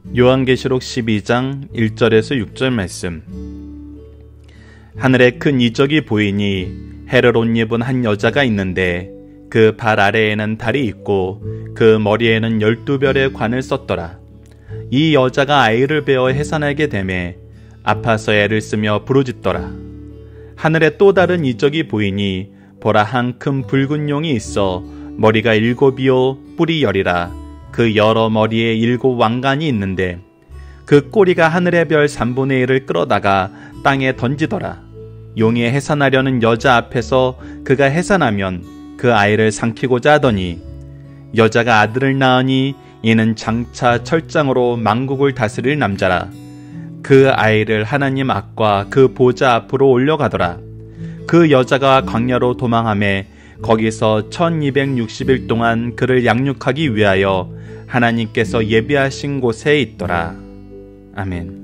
요한계시록 12장 1절에서 6절 말씀. 하늘에 큰 이적이 보이니 해를 옷 입은 한 여자가 있는데 그 발 아래에는 달이 있고 그 머리에는 12별의 관을 썼더라. 이 여자가 아이를 베어 해산하게 되매 아파서 애를 쓰며 부르짖더라. 하늘에 또 다른 이적이 보이니 보라, 한 큰 붉은 용이 있어 머리가 7이요 뿔이 10이라. 그 여러 머리에 7 왕관이 있는데 그 꼬리가 하늘의 별 3분의 1을 끌어다가 땅에 던지더라. 용이 해산하려는 여자 앞에서 그가 해산하면 그 아이를 삼키고자 하더니 여자가 아들을 낳으니 이는 장차 철장으로 만국을 다스릴 남자라. 그 아이를 하나님 앞과 그 보좌 앞으로 올려가더라. 그 여자가 광야로 도망하매 거기서 1260일 동안 그를 양육하기 위하여 하나님께서 예비하신 곳에 있더라. 아멘.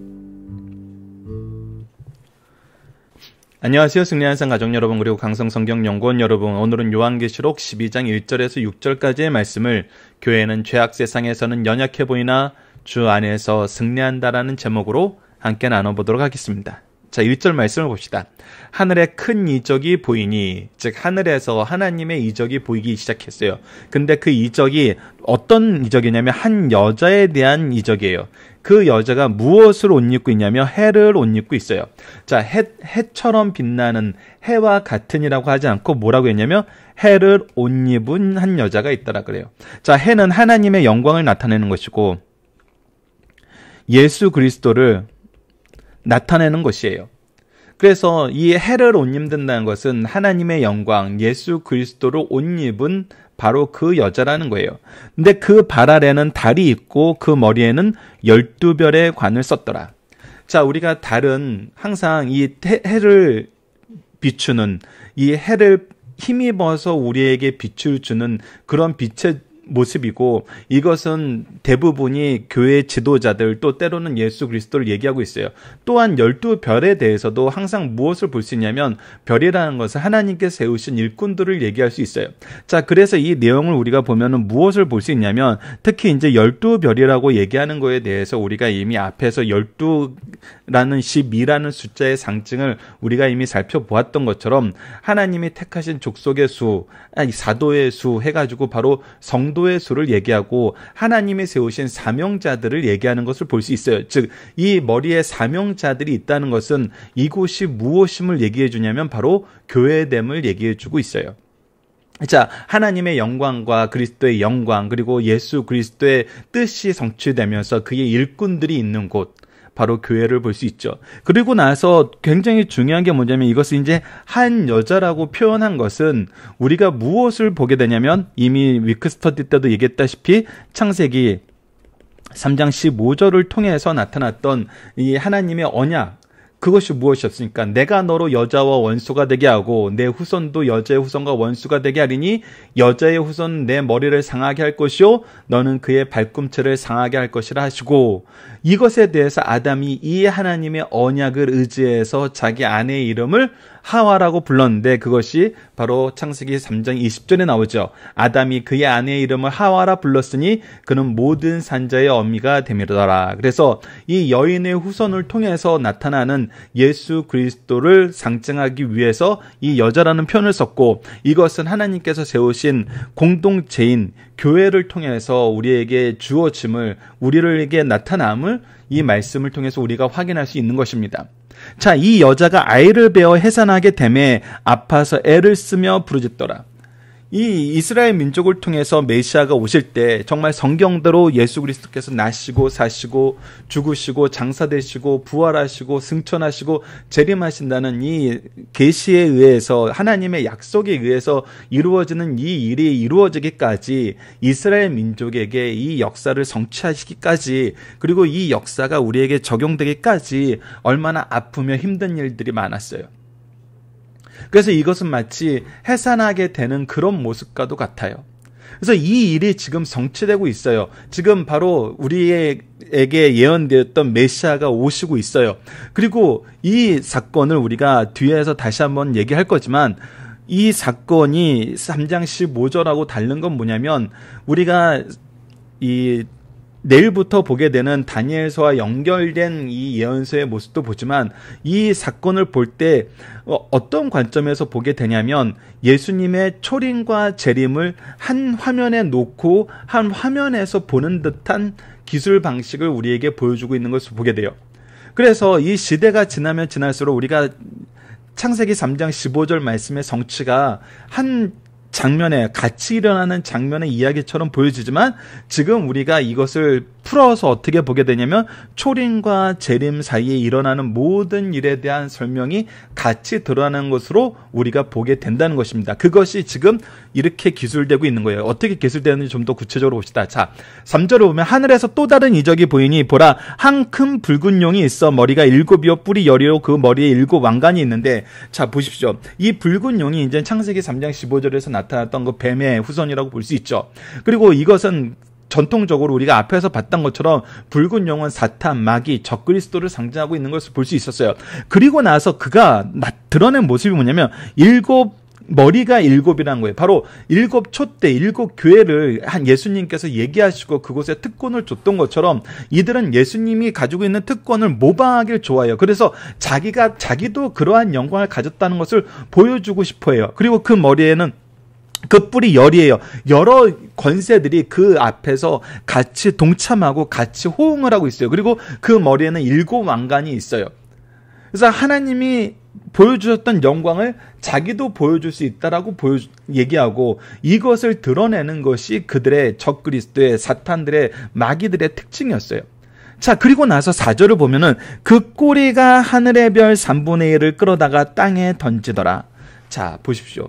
안녕하세요. 승리한산 가족 여러분, 그리고 강성성경연구원 여러분. 오늘은 요한계시록 12장 1절에서 6절까지의 말씀을 교회는 죄악 세상에서는 연약해 보이나 주 안에서 승리한다라는 제목으로 함께 나눠보도록 하겠습니다. 자, 1절 말씀을 봅시다. 하늘에 큰 이적이 보이니, 즉 하늘에서 하나님의 이적이 보이기 시작했어요. 근데 그 이적이 어떤 이적이냐면 한 여자에 대한 이적이에요. 그 여자가 무엇을 옷 입고 있냐면 해를 옷 입고 있어요. 자, 해처럼 빛나는, 해와 같은이라고 하지 않고 뭐라고 했냐면 해를 옷 입은 한 여자가 있더라 그래요. 자, 해는 하나님의 영광을 나타내는 것이고 예수 그리스도를 나타내는 것이에요. 그래서 이 해를 옷 입는다는 것은 하나님의 영광, 예수 그리스도를 옷 입은 바로 그 여자라는 거예요. 근데 그 발 아래는 달이 있고 그 머리에는 12별의 관을 썼더라. 자, 우리가 달은 항상 이 해를 비추는, 이 해를 힘입어서 우리에게 빛을 주는 그런 빛의 모습이고, 이것은 대부분이 교회 지도자들, 또 때로는 예수 그리스도를 얘기하고 있어요. 또한 12별에 대해서도 항상 무엇을 볼 수 있냐면 별이라는 것은 하나님께서 세우신 일꾼들을 얘기할 수 있어요. 자, 그래서 이 내용을 우리가 보면은 무엇을 볼 수 있냐면 특히 이제 12별이라고 얘기하는 거에 대해서 우리가 이미 앞에서 12라는 12라는 숫자의 상징을 우리가 이미 살펴보았던 것처럼 하나님이 택하신 족속의 수, 사도의 수 해가지고 바로 성도의 수를 얘기하고 하나님이 세우신 사명자들을 얘기하는 것을 볼 수 있어요. 즉, 이 머리에 사명자들이 있다는 것은 이곳이 무엇임을 얘기해 주냐면 바로 교회됨을 얘기해 주고 있어요. 자, 하나님의 영광과 그리스도의 영광, 그리고 예수 그리스도의 뜻이 성취되면서 그의 일꾼들이 있는 곳, 바로 교회를 볼 수 있죠. 그리고 나서 굉장히 중요한 게 뭐냐면 이것을 이제 한 여자라고 표현한 것은 우리가 무엇을 보게 되냐면 이미 위크스터디 때도 얘기했다시피 창세기 3장 15절을 통해서 나타났던 이 하나님의 언약, 그것이 무엇이었습니까? 내가 너로 여자와 원수가 되게 하고 내 후손도 여자의 후손과 원수가 되게 하리니 여자의 후손은 내 머리를 상하게 할 것이요 너는 그의 발꿈치를 상하게 할 것이라 하시고, 이것에 대해서 아담이 이 하나님의 언약을 의지해서 자기 아내의 이름을 하와라고 불렀는데 그것이 바로 창세기 3장 20절에 나오죠. 아담이 그의 아내의 이름을 하와라 불렀으니 그는 모든 산자의 어미가 됨이더라. 그래서 이 여인의 후손을 통해서 나타나는 예수 그리스도를 상징하기 위해서 이 여자라는 표현을 썼고, 이것은 하나님께서 세우신 공동체인 교회를 통해서 우리에게 주어짐을, 우리에게 나타남을 이 말씀을 통해서 우리가 확인할 수 있는 것입니다. 자, 이 여자가 아이를 베어 해산하게 되매 아파서 애를 쓰며 부르짖더라. 이 이스라엘 민족을 통해서 메시아가 오실 때 정말 성경대로 예수 그리스도께서 나시고 사시고 죽으시고 장사되시고 부활하시고 승천하시고 재림하신다는 이 계시에 의해서, 하나님의 약속에 의해서 이루어지는 이 일이 이루어지기까지, 이스라엘 민족에게 이 역사를 성취하시기까지, 그리고 이 역사가 우리에게 적용되기까지 얼마나 아프며 힘든 일들이 많았어요. 그래서 이것은 마치 해산하게 되는 그런 모습과도 같아요. 그래서 이 일이 지금 성취되고 있어요. 지금 바로 우리에게 예언되었던 메시아가 오시고 있어요. 그리고 이 사건을 우리가 뒤에서 다시 한번 얘기할 거지만, 이 사건이 3장 15절하고 다른 건 뭐냐면, 우리가 이 내일부터 보게 되는 다니엘서와 연결된 이 예언서의 모습도 보지만 이 사건을 볼 때 어떤 관점에서 보게 되냐면 예수님의 초림과 재림을 한 화면에 놓고 한 화면에서 보는 듯한 기술 방식을 우리에게 보여주고 있는 것을 보게 돼요. 그래서 이 시대가 지나면 지날수록 우리가 창세기 3장 15절 말씀의 성취가 한 장면에 같이 일어나는 장면의 이야기처럼 보여지지만 지금 우리가 이것을 풀어서 어떻게 보게 되냐면 초림과 재림 사이에 일어나는 모든 일에 대한 설명이 같이 드러나는 것으로 우리가 보게 된다는 것입니다. 그것이 지금 이렇게 기술되고 있는 거예요. 어떻게 기술되는지 좀 더 구체적으로 봅시다. 자, 3절을 보면 하늘에서 또 다른 이적이 보이니 보라 한 큰 붉은 용이 있어 머리가 7이요 뿔이 10이요 그 머리에 7 왕관이 있는데 자 보십시오. 이 붉은 용이 이제 창세기 3장 15절에서 나타났던 그 뱀의 후손이라고 볼 수 있죠. 그리고 이것은 전통적으로 우리가 앞에서 봤던 것처럼 붉은 용은 사탄, 마귀, 적그리스도를 상징하고 있는 것을 볼 수 있었어요. 그리고 나서 그가 드러낸 모습이 뭐냐면 머리가 7이라는 거예요. 바로 7촛대, 7교회를 한 예수님께서 얘기하시고 그곳에 특권을 줬던 것처럼 이들은 예수님이 가지고 있는 특권을 모방하길 좋아해요. 그래서 자기도 그러한 영광을 가졌다는 것을 보여주고 싶어 해요. 그리고 그 머리에는 그 뿔이 10이에요. 여러 권세들이 그 앞에서 같이 동참하고 같이 호응을 하고 있어요. 그리고 그 머리에는 7 왕관이 있어요. 그래서 하나님이 보여주셨던 영광을 자기도 보여줄 수 있다라고 얘기하고 이것을 드러내는 것이 그들의 적그리스도의 사탄들의 마귀들의 특징이었어요. 자, 그리고 나서 4절을 보면은 그 꼬리가 하늘의 별 3분의 1을 끌어다가 땅에 던지더라. 자, 보십시오.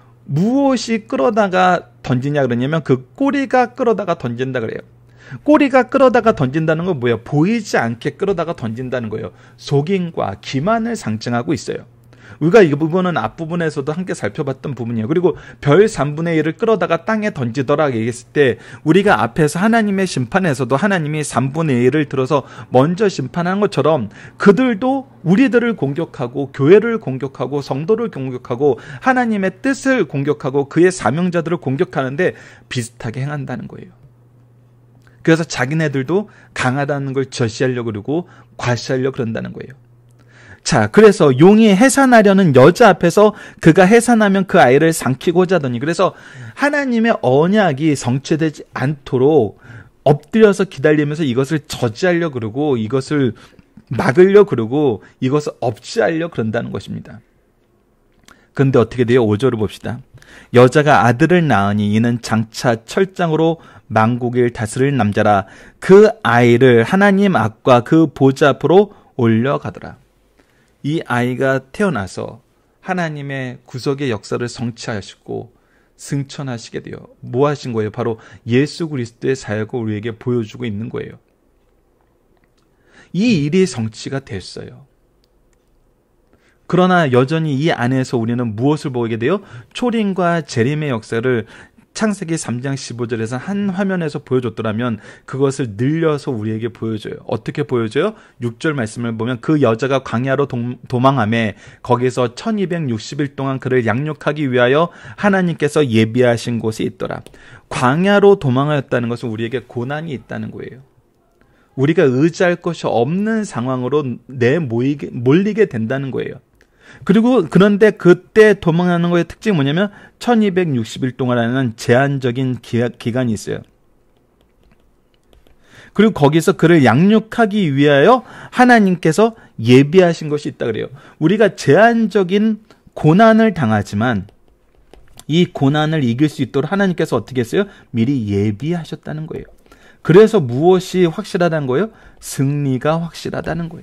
무엇이 끌어다가 던지냐 그러냐면 그 꼬리가 끌어다가 던진다 그래요. 꼬리가 끌어다가 던진다는 건 뭐예요? 보이지 않게 끌어다가 던진다는 거예요. 속임과 기만을 상징하고 있어요. 우리가 이 부분은 앞부분에서도 함께 살펴봤던 부분이에요. 그리고 별 3분의 1을 끌어다가 땅에 던지더라 얘기했을 때 우리가 앞에서 하나님의 심판에서도 하나님이 3분의 1을 들어서 먼저 심판한 것처럼 그들도 우리들을 공격하고 교회를 공격하고 성도를 공격하고 하나님의 뜻을 공격하고 그의 사명자들을 공격하는데 비슷하게 행한다는 거예요. 그래서 자기네들도 강하다는 걸 저시하려고 그러고 과시하려고 그런다는 거예요. 자, 그래서 용이 해산하려는 여자 앞에서 그가 해산하면 그 아이를 삼키고자 하더니 그래서 하나님의 언약이 성취되지 않도록 엎드려서 기다리면서 이것을 저지하려고 그러고 이것을 막으려고 그러고 이것을 없애하려고 그런다는 것입니다. 그런데 어떻게 돼요? 5절을 봅시다. 여자가 아들을 낳으니 이는 장차 철장으로 만국을 다스릴 남자라. 그 아이를 하나님 앞과 그 보좌 앞으로 올려가더라. 이 아이가 태어나서 하나님의 구속의 역사를 성취하시고 승천하시게 돼요. 뭐 하신 거예요? 바로 예수 그리스도의 사역을 우리에게 보여주고 있는 거예요. 이 일이 성취가 됐어요. 그러나 여전히 이 안에서 우리는 무엇을 보게 돼요? 초림과 재림의 역사를 창세기 3장 15절에서 한 화면에서 보여줬더라면 그것을 늘려서 우리에게 보여줘요. 어떻게 보여줘요? 6절 말씀을 보면 그 여자가 광야로 도망하며 거기서 1260일 동안 그를 양육하기 위하여 하나님께서 예비하신 곳이 있더라. 광야로 도망하였다는 것은 우리에게 고난이 있다는 거예요. 우리가 의지할 것이 없는 상황으로 몰리게 된다는 거예요. 그리고 그런데 그때 도망하는 거의 특징이 뭐냐면 1260일 동안이라는 제한적인 기간이 있어요. 그리고 거기서 그를 양육하기 위하여 하나님께서 예비하신 것이 있다 그래요. 우리가 제한적인 고난을 당하지만 이 고난을 이길 수 있도록 하나님께서 어떻게 했어요? 미리 예비하셨다는 거예요. 그래서 무엇이 확실하다는 거예요? 승리가 확실하다는 거예요.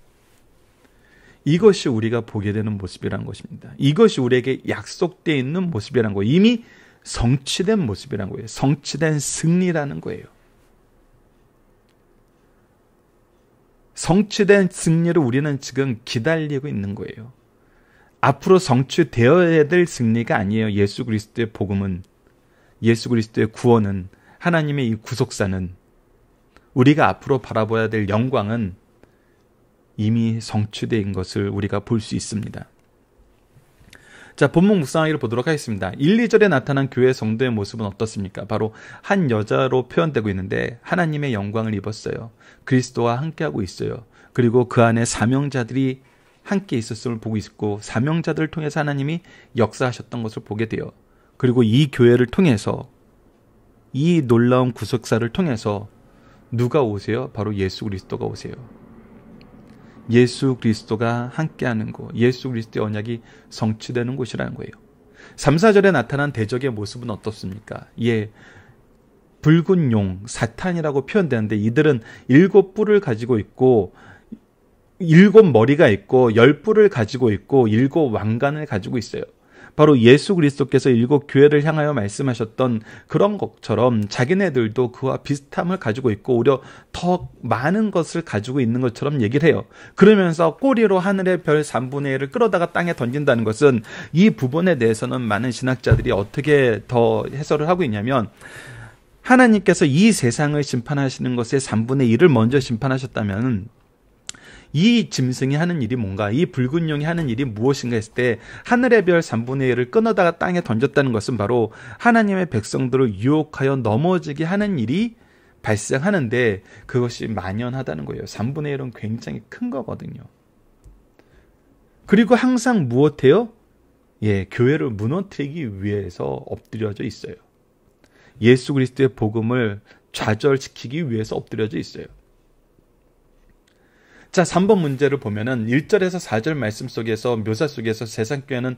이것이 우리가 보게 되는 모습이라는 것입니다. 이것이 우리에게 약속되어 있는 모습이라는 거예요. 이미 성취된 모습이라는 거예요. 성취된 승리라는 거예요. 성취된 승리를 우리는 지금 기다리고 있는 거예요. 앞으로 성취되어야 될 승리가 아니에요. 예수 그리스도의 복음은, 예수 그리스도의 구원은, 하나님의 이 구속사는, 우리가 앞으로 바라봐야 될 영광은 이미 성취된 것을 우리가 볼 수 있습니다. 자, 본문 묵상하기를 보도록 하겠습니다. 1, 2절에 나타난 교회 성도의 모습은 어떻습니까? 바로 한 여자로 표현되고 있는데 하나님의 영광을 입었어요. 그리스도와 함께하고 있어요. 그리고 그 안에 사명자들이 함께 있었음을 보고 있고 사명자들을 통해서 하나님이 역사하셨던 것을 보게 돼요. 그리고 이 교회를 통해서 이 놀라운 구속사를 통해서 누가 오세요? 바로 예수 그리스도가 오세요. 예수 그리스도가 함께하는 곳, 예수 그리스도의 언약이 성취되는 곳이라는 거예요. 3, 4절에 나타난 대적의 모습은 어떻습니까? 예, 붉은 용, 사탄이라고 표현되는데 이들은 7뿔을 가지고 있고 7 머리가 있고 10뿔을 가지고 있고 7 왕관을 가지고 있어요. 바로 예수 그리스도께서 7 교회를 향하여 말씀하셨던 그런 것처럼 자기네들도 그와 비슷함을 가지고 있고 오히려 더 많은 것을 가지고 있는 것처럼 얘기를 해요. 그러면서 꼬리로 하늘의 별 3분의 1을 끌어다가 땅에 던진다는 것은 이 부분에 대해서는 많은 신학자들이 어떻게 더 해설을 하고 있냐면 하나님께서 이 세상을 심판하시는 것의 3분의 1을 먼저 심판하셨다면 이 짐승이 하는 일이 뭔가, 이 붉은 용이 하는 일이 무엇인가 했을 때 하늘의 별 3분의 1을 끊어다가 땅에 던졌다는 것은 바로 하나님의 백성들을 유혹하여 넘어지게 하는 일이 발생하는데 그것이 만연하다는 거예요. 3분의 1은 굉장히 큰 거거든요. 그리고 항상 무엇해요? 예, 교회를 무너뜨리기 위해서 엎드려져 있어요. 예수 그리스도의 복음을 좌절시키기 위해서 엎드려져 있어요. 자, 3번 문제를 보면은 1절에서 4절 말씀 속에서 묘사 속에서 세상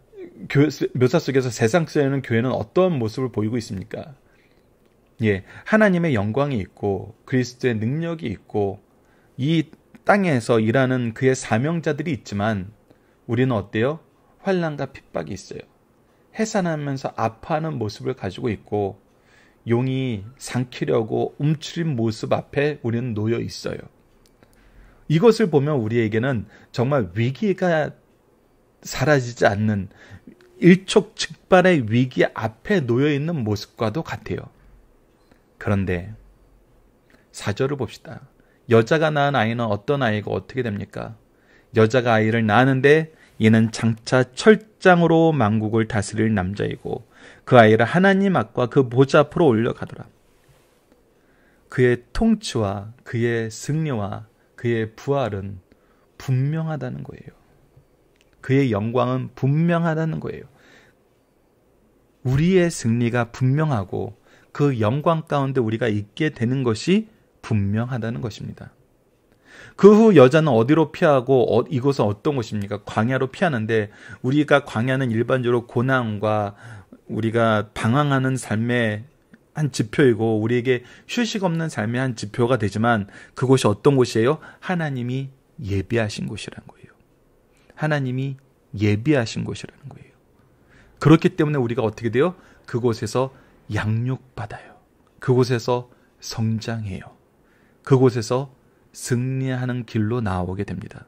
속에는 교회는 어떤 모습을 보이고 있습니까? 예, 하나님의 영광이 있고 그리스도의 능력이 있고 이 땅에서 일하는 그의 사명자들이 있지만 우리는 어때요? 환난과 핍박이 있어요. 해산하면서 아파하는 모습을 가지고 있고 용이 삼키려고 움츠린 모습 앞에 우리는 놓여 있어요. 이것을 보면 우리에게는 정말 위기가 사라지지 않는 일촉즉발의 위기 앞에 놓여있는 모습과도 같아요. 그런데 4절을 봅시다. 여자가 낳은 아이는 어떤 아이가 어떻게 됩니까? 여자가 아이를 낳았는데 이는 장차 철장으로 만국을 다스릴 남자이고 그 아이를 하나님 앞과 그 보좌 앞으로 올려가더라. 그의 통치와 그의 승리와 그의 부활은 분명하다는 거예요. 그의 영광은 분명하다는 거예요. 우리의 승리가 분명하고 그 영광 가운데 우리가 있게 되는 것이 분명하다는 것입니다. 그 후 여자는 어디로 피하고 이곳은 어떤 곳입니까? 광야로 피하는데 우리가 광야는 일반적으로 고난과 우리가 방황하는 삶의 한 지표이고 우리에게 휴식 없는 삶의 한 지표가 되지만 그곳이 어떤 곳이에요? 하나님이 예비하신 곳이라는 거예요. 하나님이 예비하신 곳이라는 거예요. 그렇기 때문에 우리가 어떻게 돼요? 그곳에서 양육받아요. 그곳에서 성장해요. 그곳에서 승리하는 길로 나아오게 됩니다.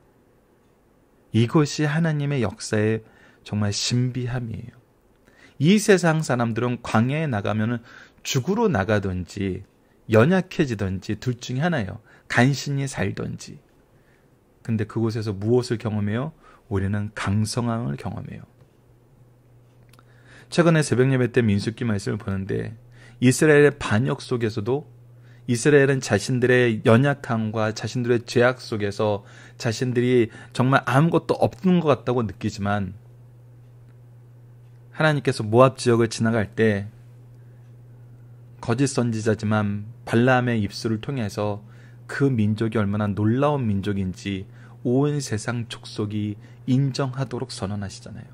이것이 하나님의 역사의 정말 신비함이에요. 이 세상 사람들은 광야에 나가면 죽으러 나가든지 연약해지든지 둘 중에 하나예요. 간신히 살든지. 근데 그곳에서 무엇을 경험해요? 우리는 강성함을 경험해요. 최근에 새벽 예배 때 민수기 말씀을 보는데 이스라엘의 반역 속에서도 이스라엘은 자신들의 연약함과 자신들의 죄악 속에서 자신들이 정말 아무것도 없는 것 같다고 느끼지만 하나님께서 모압 지역을 지나갈 때 거짓 선지자지만 발람의 입술을 통해서 그 민족이 얼마나 놀라운 민족인지 온 세상 족속이 인정하도록 선언하시잖아요.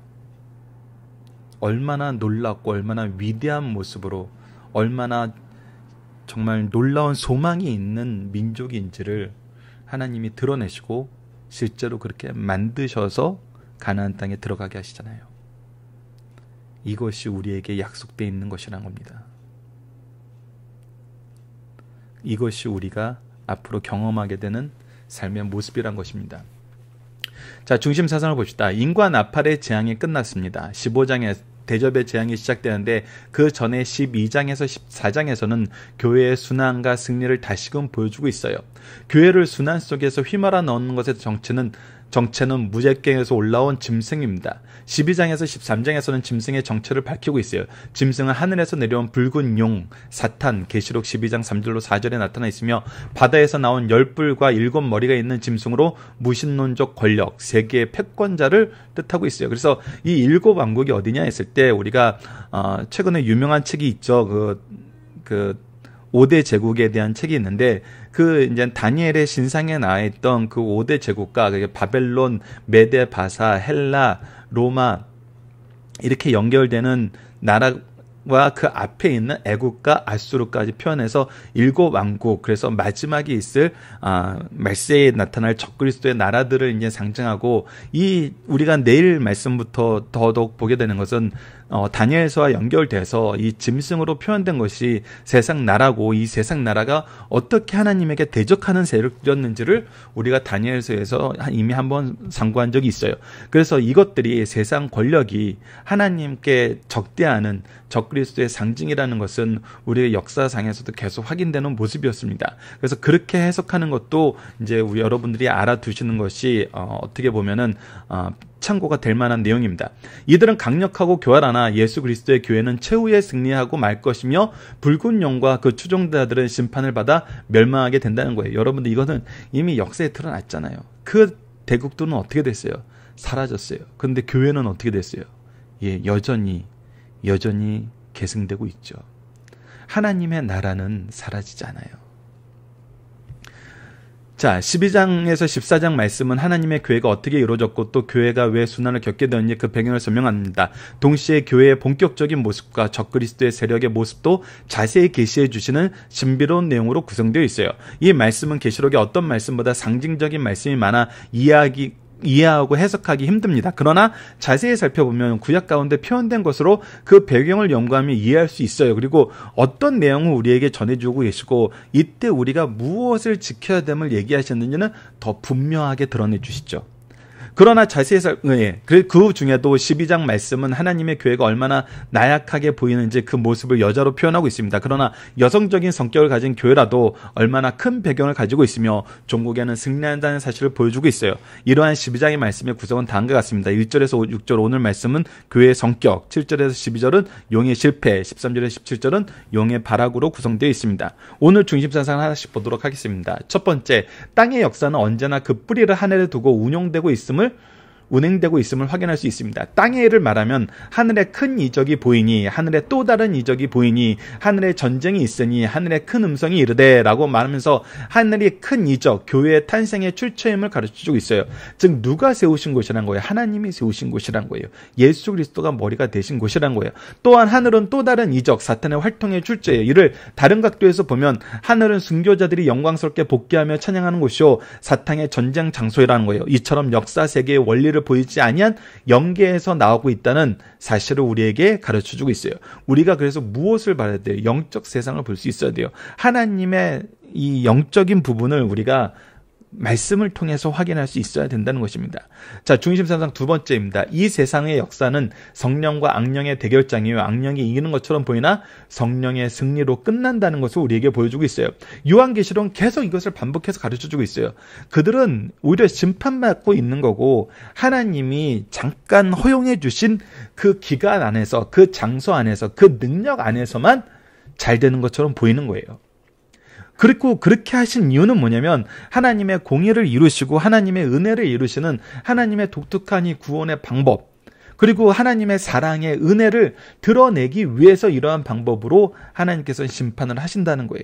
얼마나 놀랍고 얼마나 위대한 모습으로 얼마나 정말 놀라운 소망이 있는 민족인지를 하나님이 드러내시고 실제로 그렇게 만드셔서 가나안 땅에 들어가게 하시잖아요. 이것이 우리에게 약속되어 있는 것이란 겁니다. 이것이 우리가 앞으로 경험하게 되는 삶의 모습이란 것입니다. 자, 중심 사상을 봅시다. 인과 나팔의 재앙이 끝났습니다. 15장에 대접의 재앙이 시작되는데 그 전에 12장에서 14장에서는 교회의 순환과 승리를 다시금 보여주고 있어요. 교회를 순환 속에서 휘말아 넣는 것의 정체는 정체는 무제경에서 올라온 짐승입니다. 12장에서 13장에서는 짐승의 정체를 밝히고 있어요. 짐승은 하늘에서 내려온 붉은 용, 사탄, 계시록 12장 3절로 4절에 나타나 있으며 바다에서 나온 10뿔과 7머리가 있는 짐승으로 무신론적 권력, 세계의 패권자를 뜻하고 있어요. 그래서 이 7왕국이 어디냐 했을 때 우리가 최근에 유명한 책이 있죠. 그 5대 제국에 대한 책이 있는데 이제 다니엘의 신상에 나와 있던 그 5대 제국과 바벨론, 메데, 바사, 헬라, 로마 이렇게 연결되는 나라와 그 앞에 있는 애국과 아수르까지 표현해서 7왕국, 그래서 마지막에 있을 말세에 나타날 적그리스도의 나라들을 이제 상징하고, 우리가 내일 말씀부터 더더욱 보게 되는 것은 다니엘서와 연결돼서 이 짐승으로 표현된 것이 세상 나라고, 이 세상 나라가 어떻게 하나님에게 대적하는 세력이었는지를 우리가 다니엘서에서 이미 한번 상고한 적이 있어요. 그래서 이것들이 세상 권력이 하나님께 적대하는 적그리스도의 상징이라는 것은 우리의 역사상에서도 계속 확인되는 모습이었습니다. 그래서 그렇게 해석하는 것도 이제 우리 여러분들이 알아두시는 것이 어떻게 보면은 참고가 될 만한 내용입니다. 이들은 강력하고 교활하나 예수 그리스도의 교회는 최후에 승리하고 말 것이며 붉은 용과 그 추종자들은 심판을 받아 멸망하게 된다는 거예요. 여러분들 이거는 이미 역사에 드러났잖아요. 그 대국들은 어떻게 됐어요? 사라졌어요. 그런데 교회는 어떻게 됐어요? 여전히 계승되고 있죠. 하나님의 나라는 사라지지 않아요. 자, 12장에서 14장 말씀은 하나님의 교회가 어떻게 이루어졌고 또 교회가 왜 순환을 겪게 되었는지 그 배경을 설명합니다. 동시에 교회의 본격적인 모습과 적그리스도의 세력의 모습도 자세히 계시해 주시는 신비로운 내용으로 구성되어 있어요. 이 말씀은 계시록의 어떤 말씀보다 상징적인 말씀이 많아 이해하고 해석하기 힘듭니다. 그러나 자세히 살펴보면 구약 가운데 표현된 것으로 그 배경을 연구하면 이해할 수 있어요. 그리고 어떤 내용을 우리에게 전해주고 계시고 이때 우리가 무엇을 지켜야 됨을 얘기하셨는지는 더 분명하게 드러내 주시죠. 그러나 자세히 그 중에도 12장 말씀은 하나님의 교회가 얼마나 나약하게 보이는지 그 모습을 여자로 표현하고 있습니다. 그러나 여성적인 성격을 가진 교회라도 얼마나 큰 배경을 가지고 있으며 종국에는 승리한다는 사실을 보여주고 있어요. 이러한 12장의 말씀의 구성은 다음과 같습니다. 1절에서 6절 오늘 말씀은 교회의 성격, 7절에서 12절은 용의 실패, 13절에서 17절은 용의 발악으로 구성되어 있습니다. 오늘 중심사상 하나씩 보도록 하겠습니다. 첫 번째, 땅의 역사는 언제나 그 뿌리를 하늘에 두고 운행되고 있음을 확인할 수 있습니다. 땅의 일을 말하면 하늘에 큰 이적이 보이니, 하늘에 또 다른 이적이 보이니, 하늘에 전쟁이 있으니, 하늘에 큰 음성이 이르되 라고 말하면서 하늘이 큰 이적, 교회의 탄생의 출처임을 가르쳐주고 있어요. 즉 누가 세우신 곳이란 거예요? 하나님이 세우신 곳이란 거예요. 예수 그리스도가 머리가 되신 곳이란 거예요. 또한 하늘은 또 다른 이적, 사탄의 활동의 출처예요. 이를 다른 각도에서 보면 하늘은 순교자들이 영광스럽게 복귀하며 찬양하는 곳이요 사탄의 전쟁 장소라는 거예요. 이처럼 역사 세계의 원리를 보이지 아니한 영계에서 나오고 있다는 사실을 우리에게 가르쳐주고 있어요. 우리가 그래서 무엇을 봐야 돼요? 영적 세상을 볼 수 있어야 돼요. 하나님의 이 영적인 부분을 우리가 말씀을 통해서 확인할 수 있어야 된다는 것입니다. 자, 중심사상 두 번째입니다. 이 세상의 역사는 성령과 악령의 대결장이요 악령이 이기는 것처럼 보이나 성령의 승리로 끝난다는 것을 우리에게 보여주고 있어요. 요한계시록은 계속 이것을 반복해서 가르쳐주고 있어요. 그들은 오히려 심판받고 있는 거고 하나님이 잠깐 허용해 주신 그 기간 안에서, 그 장소 안에서, 그 능력 안에서만 잘 되는 것처럼 보이는 거예요. 그리고 그렇게 하신 이유는 뭐냐면 하나님의 공의를 이루시고 하나님의 은혜를 이루시는 하나님의 독특한 이 구원의 방법, 그리고 하나님의 사랑의 은혜를 드러내기 위해서 이러한 방법으로 하나님께서 심판을 하신다는 거예요.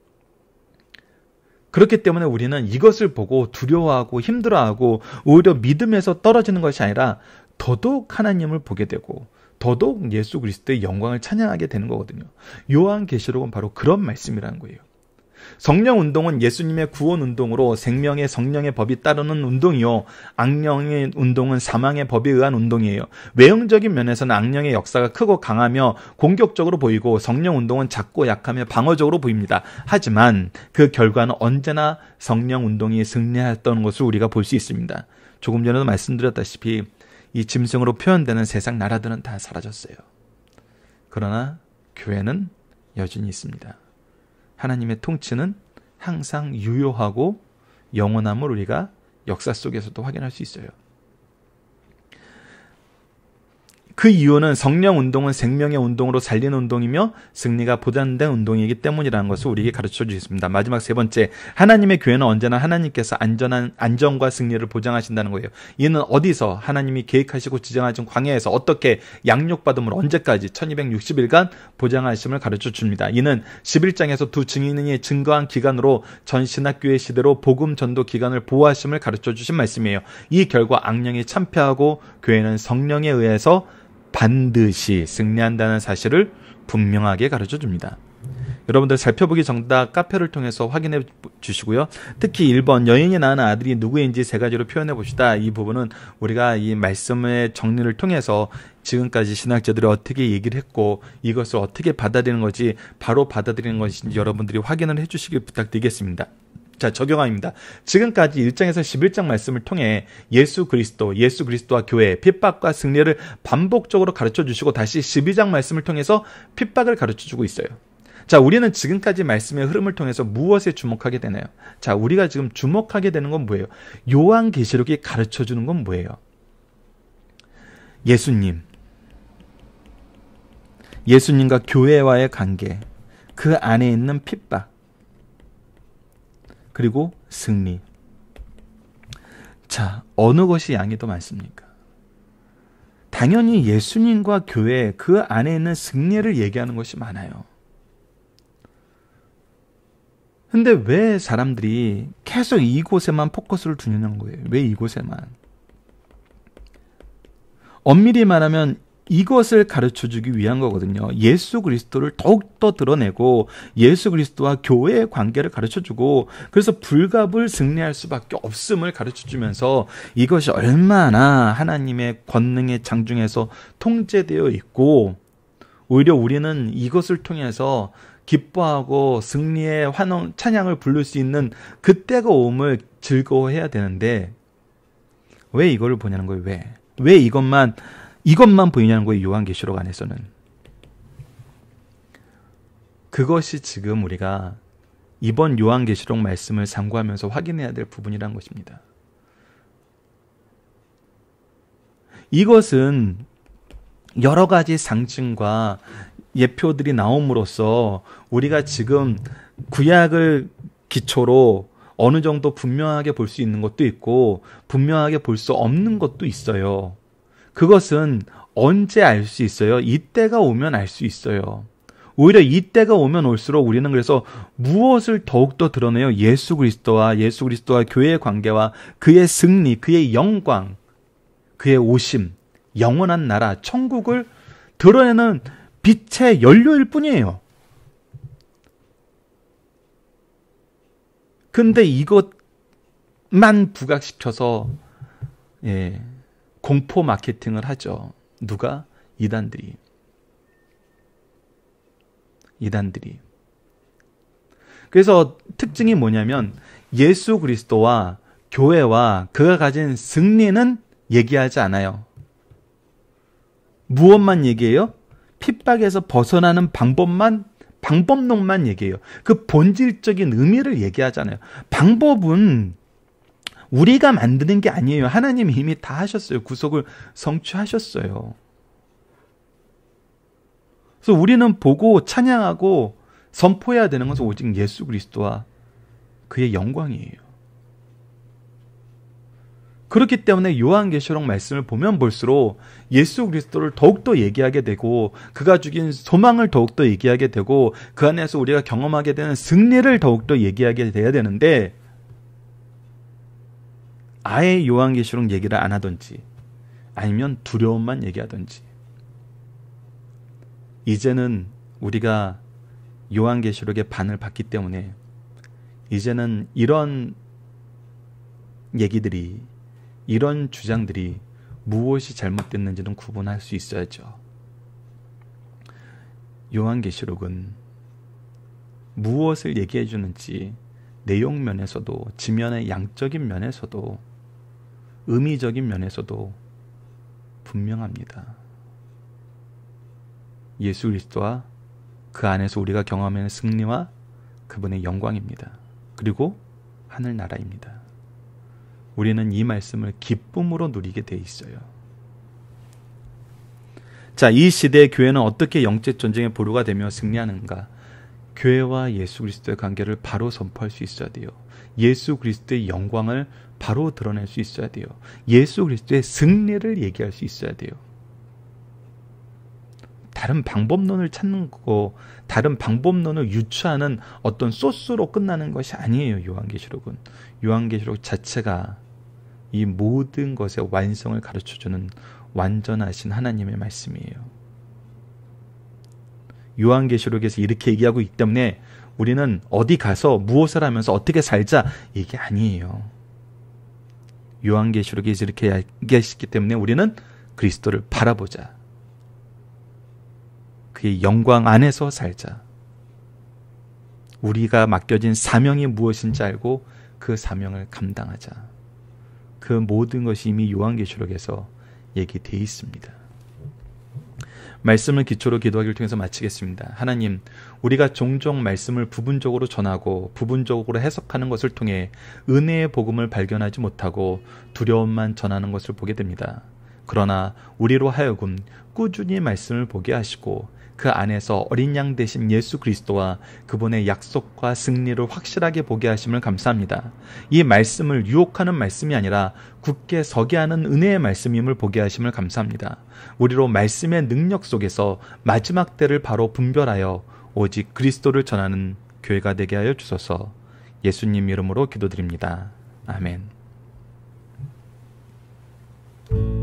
그렇기 때문에 우리는 이것을 보고 두려워하고 힘들어하고 오히려 믿음에서 떨어지는 것이 아니라 더더욱 하나님을 보게 되고 더더욱 예수 그리스도의 영광을 찬양하게 되는 거거든요. 요한계시록은 바로 그런 말씀이라는 거예요. 성령 운동은 예수님의 구원 운동으로 생명의 성령의 법이 따르는 운동이요 악령의 운동은 사망의 법에 의한 운동이에요. 외형적인 면에서는 악령의 역사가 크고 강하며 공격적으로 보이고 성령 운동은 작고 약하며 방어적으로 보입니다. 하지만 그 결과는 언제나 성령 운동이 승리했던 것을 우리가 볼 수 있습니다. 조금 전에도 말씀드렸다시피 이 짐승으로 표현되는 세상 나라들은 다 사라졌어요. 그러나 교회는 여전히 있습니다. 하나님의 통치는 항상 유효하고 영원함을 우리가 역사 속에서도 확인할 수 있어요. 그 이유는 성령 운동은 생명의 운동으로 살리는 운동이며 승리가 보장된 운동이기 때문이라는 것을 우리에게 가르쳐 주셨습니다. 마지막 세 번째, 하나님의 교회는 언제나 하나님께서 안전과 승리를 보장하신다는 거예요. 이는 어디서 하나님이 계획하시고 지정하신 광야에서 어떻게 양육받음을 언제까지 1260일간 보장하심을 가르쳐 줍니다. 이는 11장에서 두 증인이 증거한 기간으로 전 신학교회 시대로 복음 전도 기간을 보호하심을 가르쳐 주신 말씀이에요. 이 결과 악령이 참패하고 교회는 성령에 의해서 반드시 승리한다는 사실을 분명하게 가르쳐 줍니다. 여러분들 살펴보기 정답 카페를 통해서 확인해 주시고요. 특히 1번 여인이 낳은 아들이 누구인지 세 가지로 표현해 봅시다. 이 부분은 우리가 이 말씀의 정리를 통해서 지금까지 신학자들이 어떻게 얘기를 했고 이것을 어떻게 받아들이는 것이 바로 받아들이는 것인지 여러분들이 확인을 해 주시길 부탁드리겠습니다. 자, 적용합니다. 지금까지 1장에서 11장 말씀을 통해 예수 그리스도와 교회, 핍박과 승리를 반복적으로 가르쳐 주시고 다시 12장 말씀을 통해서 핍박을 가르쳐 주고 있어요. 자, 우리는 지금까지 말씀의 흐름을 통해서 무엇에 주목하게 되나요? 자, 우리가 지금 주목하게 되는 건 뭐예요? 요한계시록이 가르쳐 주는 건 뭐예요? 예수님과 교회와의 관계, 그 안에 있는 핍박, 그리고 승리. 자, 어느 것이 양이 더 많습니까? 당연히 예수님과 교회, 그 안에 있는 승리를 얘기하는 것이 많아요. 근데 왜 사람들이 계속 이곳에만 포커스를 두느냐는 거예요. 왜 이곳에만? 엄밀히 말하면 이것을 가르쳐주기 위한 거거든요. 예수 그리스도를 더욱더 드러내고 예수 그리스도와 교회의 관계를 가르쳐주고 그래서 불갑을 승리할 수밖에 없음을 가르쳐주면서 이것이 얼마나 하나님의 권능의 장중에서 통제되어 있고 오히려 우리는 이것을 통해서 기뻐하고 승리의 환영, 찬양을 부를 수 있는 그때가 오음을 즐거워해야 되는데 왜 이걸 보냐는 거예요. 왜 이것만 보이냐는 거예요. 요한계시록 안에서는. 그것이 지금 우리가 이번 요한계시록 말씀을 상고하면서 확인해야 될 부분이라는 것입니다. 이것은 여러 가지 상징과 예표들이 나옴으로써 우리가 지금 구약을 기초로 어느 정도 분명하게 볼 수 있는 것도 있고 분명하게 볼 수 없는 것도 있어요. 그것은 언제 알 수 있어요? 이때가 오면 알 수 있어요. 오히려 이때가 오면 올수록 우리는 그래서 무엇을 더욱더 드러내요? 예수 그리스도와 교회의 관계와 그의 승리, 그의 영광, 그의 오심, 영원한 나라, 천국을 드러내는 빛의 연료일 뿐이에요. 근데 이것만 부각시켜서 공포 마케팅을 하죠. 누가? 이단들이. 그래서 특징이 뭐냐면 예수 그리스도와 교회와 그가 가진 승리는 얘기하지 않아요. 무엇만 얘기해요? 핍박에서 벗어나는 방법론만 얘기해요. 그 본질적인 의미를 얘기하잖아요. 방법은 우리가 만드는 게 아니에요. 하나님이 이미 다 하셨어요. 구속을 성취하셨어요. 그래서 우리는 보고 찬양하고 선포해야 되는 것은 오직 예수 그리스도와 그의 영광이에요. 그렇기 때문에 요한계시록 말씀을 보면 볼수록 예수 그리스도를 더욱더 얘기하게 되고 그가 주긴 소망을 더욱더 얘기하게 되고 그 안에서 우리가 경험하게 되는 승리를 더욱더 얘기하게 돼야 되는데 아예 요한계시록 얘기를 안 하든지 아니면 두려움만 얘기하든지 이제는 우리가 요한계시록의 반을 봤기 때문에 이제는 이런 얘기들이 이런 주장들이 무엇이 잘못됐는지는 구분할 수 있어야죠. 요한계시록은 무엇을 얘기해 주는지 내용 면에서도 지면의 양적인 면에서도 의미적인 면에서도 분명합니다. 예수 그리스도와 그 안에서 우리가 경험하는 승리와 그분의 영광입니다. 그리고 하늘나라입니다. 우리는 이 말씀을 기쁨으로 누리게 돼 있어요. 자, 이 시대의 교회는 어떻게 영적 전쟁의 보루가 되며 승리하는가? 교회와 예수 그리스도의 관계를 바로 선포할 수 있어야 돼요. 예수 그리스도의 영광을 바로 드러낼 수 있어야 돼요. 예수 그리스도의 승리를 얘기할 수 있어야 돼요. 다른 방법론을 찾는 거고 다른 방법론을 유추하는 어떤 소스로 끝나는 것이 아니에요. 요한계시록은. 요한계시록 자체가 이 모든 것의 완성을 가르쳐주는 완전하신 하나님의 말씀이에요. 요한계시록에서 이렇게 얘기하고 있기 때문에 우리는 어디 가서 무엇을 하면서 어떻게 살자 이게 아니에요. 요한계시록에서 이렇게 얘기하시기 때문에 우리는 그리스도를 바라보자. 그의 영광 안에서 살자. 우리가 맡겨진 사명이 무엇인지 알고 그 사명을 감당하자. 그 모든 것이 이미 요한계시록에서 얘기되어 있습니다. 말씀을 기초로 기도하기를 통해서 마치겠습니다. 하나님, 우리가 종종 말씀을 부분적으로 전하고 부분적으로 해석하는 것을 통해 은혜의 복음을 발견하지 못하고 두려움만 전하는 것을 보게 됩니다. 그러나 우리로 하여금 꾸준히 말씀을 보게 하시고 그 안에서 어린 양 되신 예수 그리스도와 그분의 약속과 승리를 확실하게 보게 하심을 감사합니다. 이 말씀을 유혹하는 말씀이 아니라 굳게 서게 하는 은혜의 말씀임을 보게 하심을 감사합니다. 우리로 말씀의 능력 속에서 마지막 때를 바로 분별하여 오직 그리스도를 전하는 교회가 되게 하여 주소서. 예수님 이름으로 기도드립니다. 아멘.